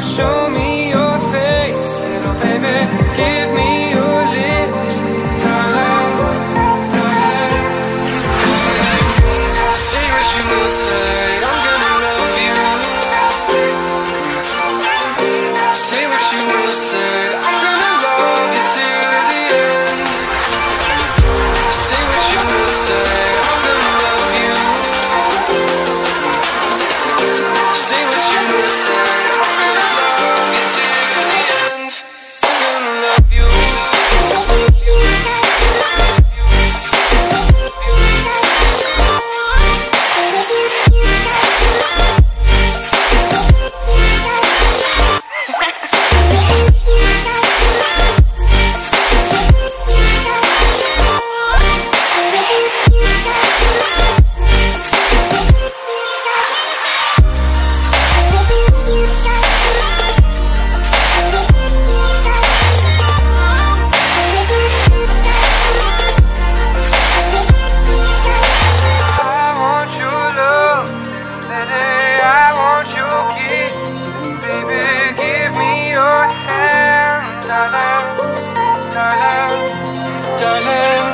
show me your face, little baby, give me your lips, darling, darling, darling. Say what you will say, I'm gonna love you. Say what you will say, I'm gonna love you till the end. Say what you will say, I'm gonna love you. Say what you will say, I'm gonna love you till the end. I'm gonna love you. Darling, darling,